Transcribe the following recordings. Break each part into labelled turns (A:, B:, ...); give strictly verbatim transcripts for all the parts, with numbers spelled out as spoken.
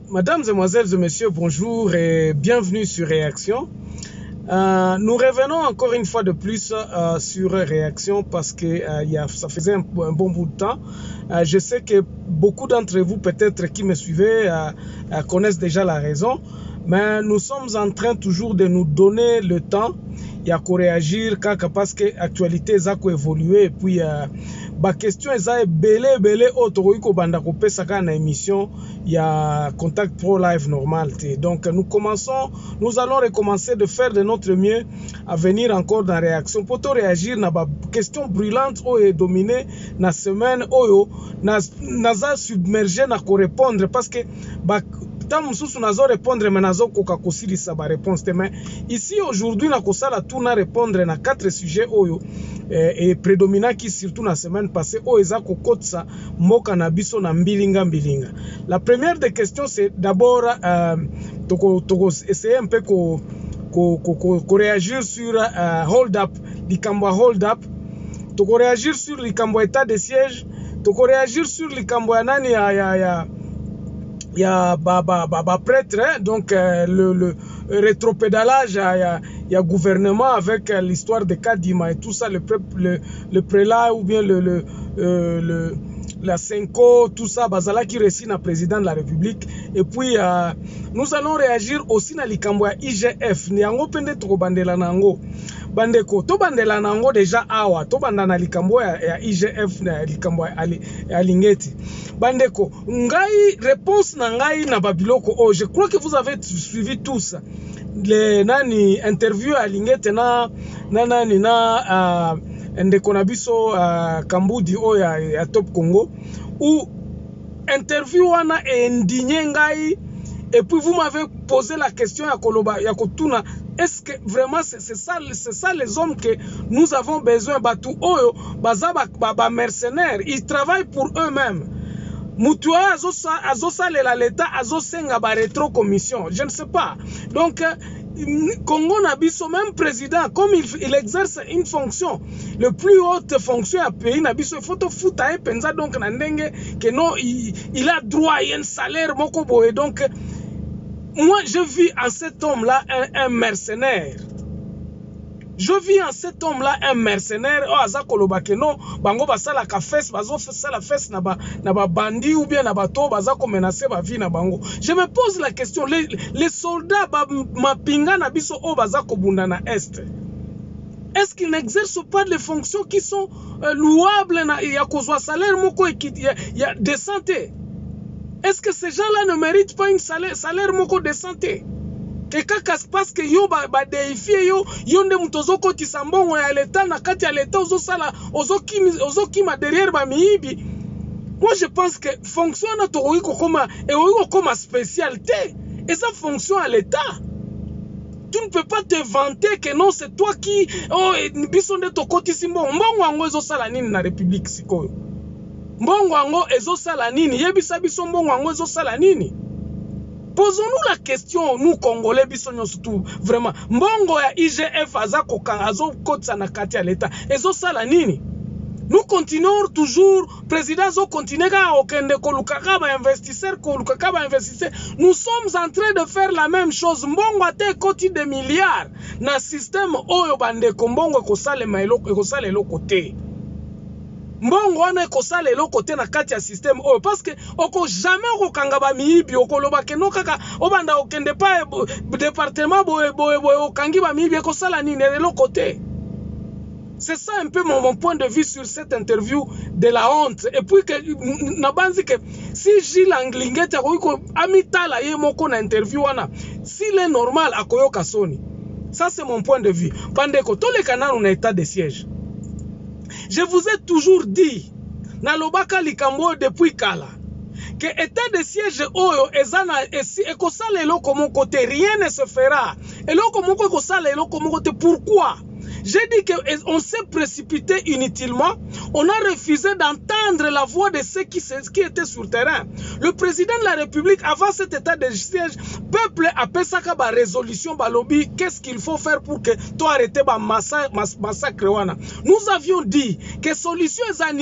A: Mesdames, Mesdemoiselles et Messieurs, bonjour et bienvenue sur Réaction. Euh, nous revenons encore une fois de plus euh, sur Réaction parce que euh, y a, ça faisait un, un bon bout de temps. Euh, je sais que beaucoup d'entre vous, peut-être qui me suivez, euh, euh, connaissent déjà la raison. Mais nous sommes en train toujours de nous donner le temps. Il y a qu'à réagir parce que l'actualité a évolué. Et puis, euh, la question est belé, belé, autre émission. Il y a Contact Pro Live normal. Donc, nous commençons, nous allons recommencer de faire de notre mieux à venir encore dans la réaction. Pour te réagir, na ba question brûlante ou est dominée na semaine ou na na submergé na ko répondre parce que ba tant mususu nazo répondre mais nazo koka kosilisa ba réponse mais ici aujourd'hui na kosala tout na répondre na quatre sujets oyo et prédominant qui surtout la semaine passée o eza kokotsa moka na biso na mbilinga mbilinga. La première des questions c'est d'abord euh, toko toko essayer un peu ko ko ko, ko réagir sur euh, hold up likambo hold up toko réagir sur likambo état de siège toko réagir sur likambo ya nani ya ya ya il y a ba, ba, ba, ba prêtre, hein? Donc euh, le, le rétropédalage, il y a, il y a gouvernement avec euh, l'histoire de Kadima et tout ça, le, le, le prélat ou bien le, le, euh, le la Senko, tout ça, Bazala qui récit na président de la République. Et puis, euh, nous allons réagir aussi na likambo ya I G F. Niango pende toko bandela nango. Bandeko, to bandela nango déjà awa. To bandana likambo ya, ya I G F na likambo ya Alingeti. Bandeko, ngai, réponse na ngai na babiloko. Oh, je crois que vous avez suivi tous les nani interview à Alingeti na, na nani na, uh, ndeko na biso uh, Kambudi o ya, ya Top Congo où interview wana est indigné ngai et puis vous m'avez posé la question ya koloba ya kotuna est-ce que vraiment c'est ça c'est ça les hommes que nous avons besoin batu oyo baza ba, ba, ba mercenaires ils travaillent pour eux-mêmes mutua azosa azosalela l'état azosenga ba rétro commission je ne sais pas donc Congo Nabiso, même président, comme il, il exerce une fonction, le plus haute fonction à pays Nabiso, il faut te foutre à pensa donc nandenge que non, il, il a droit à un salaire mokobo et donc moi je vis en cet homme-là un, un mercenaire. Je vis en cet homme-là un mercenaire. Oh, aza koloba ke non, bango basala ka fesse, bazo sala fesse na ba na ba bandi ou bien na bato baza ko menacer ba vie na bango. Je me pose la question, les, les soldats ba mapinga na biso o baza ko bunda na est. Est-ce qu'ils n'exercent pas les fonctions qui sont euh, louables na ya kozwa salaire moko ya, ya de santé? Est-ce que ces gens-là ne méritent pas un salaire salaire moko de santé? Que kaka parce que yo ba, ba déifier yo yo nde mutozo koti sambongo ya l'état na kati ya l'état ozo sala ozo kimi ozo kima derrière ba miibi. Moi je pense que fonction na to ko koma et ko koma spécialité et ça fonction à l'état. Tu ne peux pas te vanter que non c'est toi qui oh biso nde to koti simbongo mbongo ango ezo sala nini na république sikoyo. Mbongo ango ezo sala nini yebisa biso mbongo ango ezo sala nini. Posons-nous la question, nous Congolais, surtout vraiment. Mbongo ya I G F aza koka azo kotsa na kati ya l'état. Ezo sala nini? Nous continuons toujours, président zo continue ka okende koluka ka ba investisseur koluka ka ba investisseur. Nous sommes en train de faire la même chose. Mbongo ate koti de milliards na système oyo bande kombongo ko sale mailo ko sale lo côté. Mbongo wana ko sala elo côté na kati ya système oyo parce que oko jamais ko kanga ba miibi oko loba ke no kaka obanda okende pa département boye boye boye okangi ba miibi ko sala nini elo côté. C'est ça un peu mon, mon point de vue sur cette interview de la honte et puis que na banzi que si Gilles Anglingete ko amitala ye moko na interview wana s'il est normal akoyoka soni. Ça c'est mon point de vue. Bandeko tous les canaux na état de siège. Je vous ai toujours dit, na lobaka likambo depuis kala, que état de siège oyo ezana esi ekosala eloko moko te, rien ne se fera. Eloko moko ekosala eloko moko te, pourquoi? J'ai dit qu'on s'est précipité inutilement. On a refusé d'entendre la voix de ceux qui, qui étaient sur le terrain. Le président de la République, avant cet état de siège, peuple appelle ça comme résolution, lobby. Qu'est-ce qu'il faut faire pour que toi arrêter le massacre, massacre? Nous avions dit que solution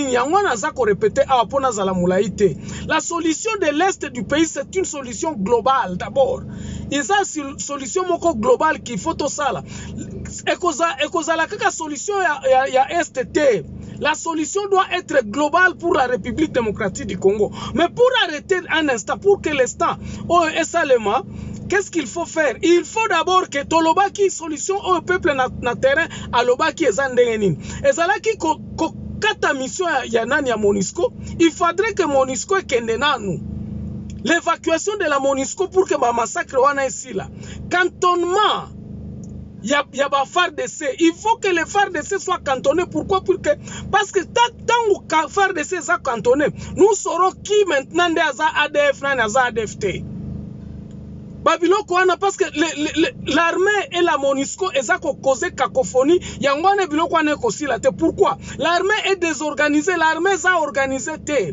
A: la solution de l'Est du pays, c'est une solution globale d'abord. Et ça, c'est une solution globale qu'il faut tout ça. Et que la solution il y a S T T. La solution doit être globale pour la République démocratique du Congo. Mais pour arrêter un instant, pour que l'instant, oh, et Salema, qu'est-ce qu'il faut faire? Il faut d'abord que Toloba qui solution au peuple na terrain, à Loba qui est Zandengenin. Et ça là qui kata mission ya nani ya MONUSCO, il faudrait que MONUSCO kende nanu. L'évacuation de la MONUSCO pour que ma massacre wana ici là. Cantonnement. Il y a, y a ba F A R D C. Il faut que les F A R D C soient cantonnés. Pourquoi? Pour que, parce que tant que F A R D C soit cantonné, nous saurons qui maintenant est A D F, nan A D F T. Babylon Kouana, parce que l'armée et la MONUSCO, ils ont causé cacophonie. Yangwane Bilo Kouane aussi la. Pourquoi? L'armée est désorganisée. L'armée a organisé.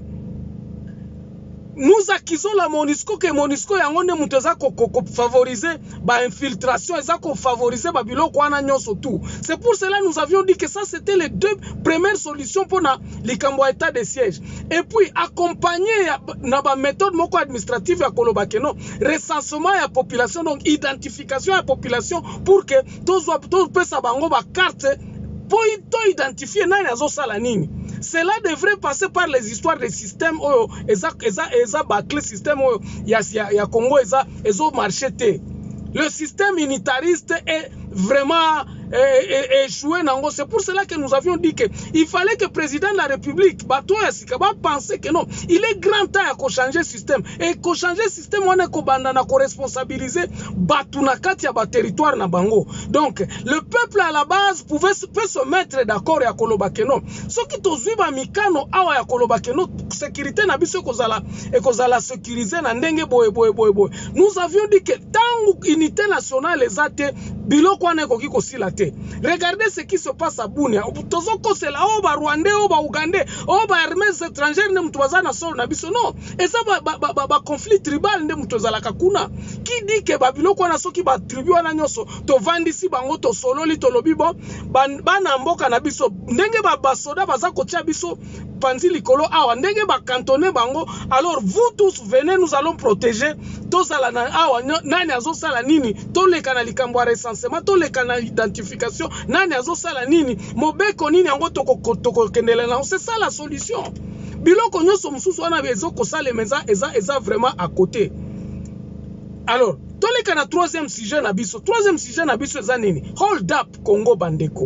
A: Nous accusons la MONUSCO que MONUSCO yangone muteza ko favoriser ba infiltration, eza ko favoriser ba biloko wana nyonso tout. C'est pour cela nous avions dit que ça c'était les deux premières solutions pour na likambo état de siège. Et puis accompagner na ba méthode moko administrative ya koloba que non, recensement ya population, donc identification ya population pour que tous tous pesa bango ba carte pour identifier nani azosala nini. Cela devrait passer par les histoires des systèmes où eza eza eza bâclé système où ya ya Congo eza ezo marché. Le système unitariste est vraiment échoué. C'est pour cela que nous avions dit qu'il fallait que le président de la République Bato Yasikaba pense que non, il est grand temps à changer le système. Et qu'on change le système, on est qu'on responsabiliser Batunakati à territoire na bango. Donc, le peuple à la base pouvait peut se mettre d'accord à Kolobakeno. Ce qui tozuiba mikano awa ya Kolobakeno, sécurité na biso kozala et kozala sécuriser na ndenge boye boye boye boye. Nous avions dit que tant unité nationale les ate biloko wana koki kosilate. Regardez ce qui se passe à Bunia. Tozoko c'est là oba Rwandais, oba Ougandais, oba armées étrangères ne mutwaza na sol na biso non. Et ça ba ba ba, ba conflit tribal ne mutwaza kakuna. Qui dit que babiloko wana soki ba tribu wana nyoso to vandisi bango to sololi to lobi bon bana mboka na biso ndenge ba basoda baza kotia biso panzi likolo awa ndenge ba cantonner bango. Alors vous tous venez, nous allons protéger to sala na awa nani azo sala nini to le kana likambo recensement to le kana identification nani azo sala nini mobeko nini yango toko toko kendele na. C'est ça la solution. Biloko nyoso mususu wana bezo ko sala meza eza eza vraiment à côté. Alors to le kana troisième sujet na biso troisième sujet na biso eza nini? Hold up Congo bandeko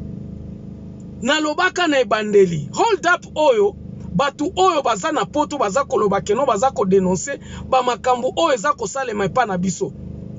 A: na lobaka na ebandeli. Hold up oyo batu oyo baza na poto baza koloba keno baza ko dénoncer ba makambo oyo eza ko salema epa na biso.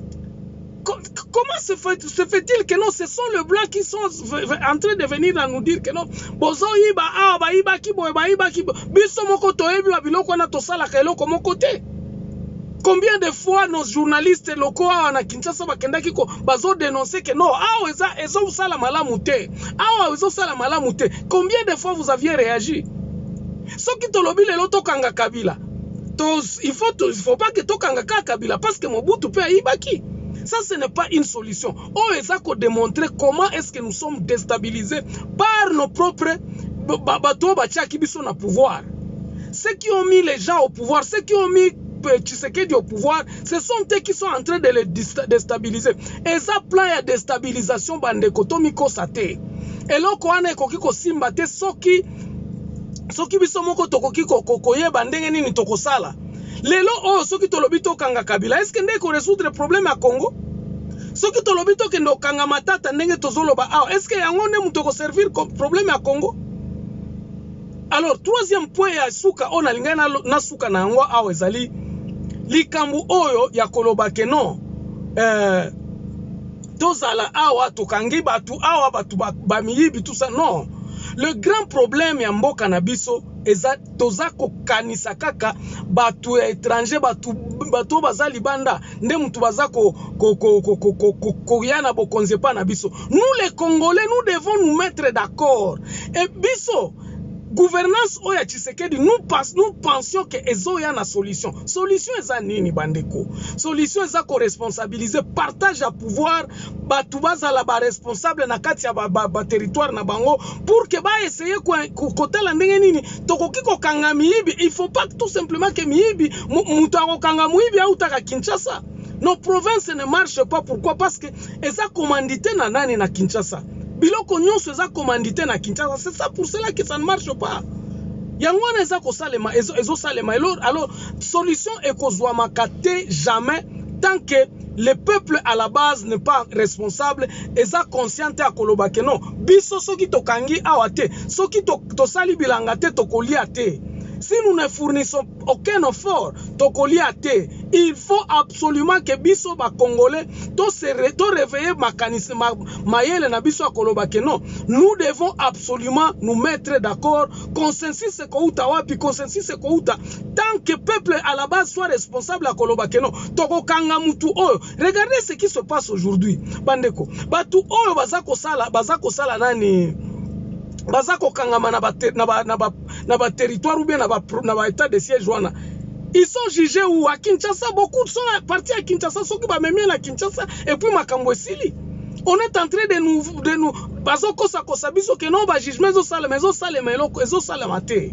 A: Comment se fait-il se fait-il que non, ce sont les blancs qui sont en train de venir à nous dire que non, bozo yiba ah ba yiba ki boy ba yiba ki biso moko to yebi ba biloko na to sala ka eloko moko te. Combien de fois nos journalistes locaux à Kinshasa bakendaki ko bazo dénoncer que non, ah eza ezo sala malamu te, ah ezo sala malamu te. Combien de fois vous aviez réagi? Ce qui te lobi le loto kanga Kabila. Il faut il faut pas que to kanga Kabila parce que Mobutu peut yibaki. Ça, ce n'est pas une solution. Oh, et ça qu'on démontrer comment est-ce que nous sommes déstabilisés par nos propres bateaux qui sont au pouvoir. Ceux qui ont mis les gens au pouvoir, ceux qui ont mis Tshisekedi au pouvoir, ce sont eux qui sont en train de les déstabiliser. Et ça, plan de déstabilisation, bande kotomiko sate. Et là, on est kokiko simbate, soki, soki bisomoko tokoki kokoye bandenge nini tokosala. Lelo oh soki tolobito kanga Kabila, est-ce que ndeko résoudre le problème à Congo? Soki tolobito kendo kanga Matata ndenge tozoloba ah, est-ce que yango ne mutoko servir comme problème à Congo? Alors troisième point ya suka on alingana na suka na yango awe ezali likambu oyo ya koloba ke non euh tozala awa tokangi batu awa batu bamiyibi tout ça non. Le grand problème ya mboka na biso eza tozako kanisa kaka batu étranger batu bato baza libanda nde mutu baza ko ko ko ko ko ko ko ko yana bokonze pa na biso. Nous les Congolais, nous devons nous mettre d'accord. Et biso gouvernance oya Tshisekedi, nous pas nous pensions que ezo ya na solution. Solution eza nini bandeko? Solution eza ko responsabiliser, partage à pouvoir, batu baza la ba responsable na kati ya ba, ba, ba territoire na bango pour que ba essayer ko kotela ndenge nini tokoki ko kanga miyibi. Il faut pas tout simplement que miyibi mutu akokanga miyibi au taka Kinshasa. Nos provinces ne marchent pas. Pourquoi? Parce que eza commandité na nani na Kinshasa. Biloko nyonso eza commandité na Kinshasa. C'est ça pour cela que ça ne marche pas. Yangwana eza ko salema ezo ezo salema. Alors, alors solution ekozwama kate jamais tant que le peuple à la base n'est pas responsable, eza conscient à koloba ke non. Biso soki tokangi awate, soki to to sali bilanga te to kolia te. Si nous ne fournissons aucun effort, il faut absolument que biso ba Congolais to se to réveiller mécanisme maïele na biso akoloba ke non. Nous devons absolument nous mettre d'accord. Consensus se kouta wapi, consensus se kouta. Tant que peuple à la base soit responsable akoloba ke non. Toko kanga mutu oyo. Regardez ce qui se passe aujourd'hui. Bandeko. Batu oyo bazako sala, bazako sala nani. Bazako kangama na ba na ba na ba na ba territoire ou bien na ba na ba état de siège wana. Ils sont jugés où à Kinshasa, beaucoup sont partis à Kinshasa, ceux qui va même à Kinshasa et puis Makambo Sili. On est en train de nous de nous bazoko sa kosabiso que non ba jugement zo sale mais zo sale mais zo sale maté.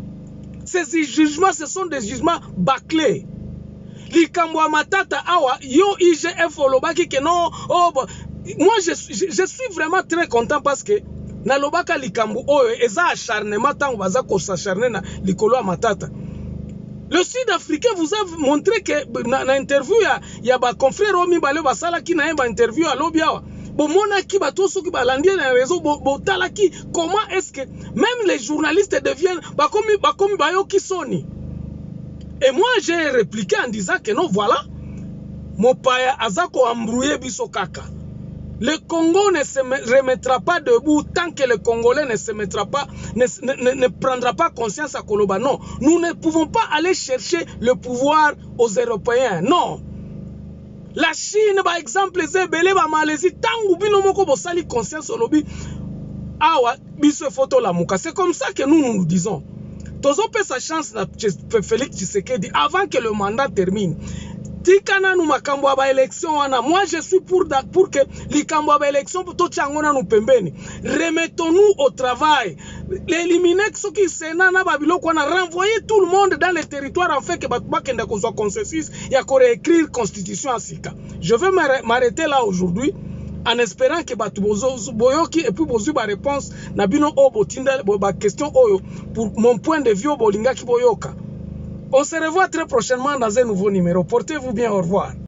A: Ces jugements ce sont des jugements bâclés. Likambo matata awa yo I G F olobaki que non oh moi je, je je suis vraiment très content parce que na lobaka likambo oyo eza acharnement tango baza ko s'acharner na likolo matata. Le Sud-Africain vous a montré que na, na interview ya ya ba confrère omi bale basala ki na ba interview à lobiawa. Bon mona ki bato soki balandi na réseau bo, bo talaki comment est-ce que même les journalistes deviennent ba komi ba komi bayo ki soni. Et moi j'ai répliqué en disant que non voilà mopaya azako embrouiller biso kaka. Le Congo ne se remettra pas debout tant que le Congolais ne se mettra pas, ne, ne, ne prendra pas conscience à Koloba. Non, nous ne pouvons pas aller chercher le pouvoir aux Européens. Non. La Chine, par exemple, les Ebele, la Malaisie, tant ou bien nous sali conscience au lobby. Ah ouais, biso photo la mouka. C'est comme ça que nous nous disons. Tozo pe sa chance na Félix Tshisekedi avant que le mandat termine. Tikana nous makambo ba élection wana. Moi je suis pour da, pour que likambo ba élection pour to tiangona nous pembeni. Remettons-nous au travail. L'éliminer ce qui sénat na babilo qu'on a renvoyé tout le monde dans les territoires en fait que batba kenda ko soit consensus ya ko réécrire constitution asika. Je vais m'arrêter là aujourd'hui en espérant que batu bozo boyoki et puis bozu ba réponse na bino o botinda ba question oyo pour mon point de vue bolinga ki boyoka. On se revoit très prochainement dans un nouveau numéro. Portez-vous bien, au revoir.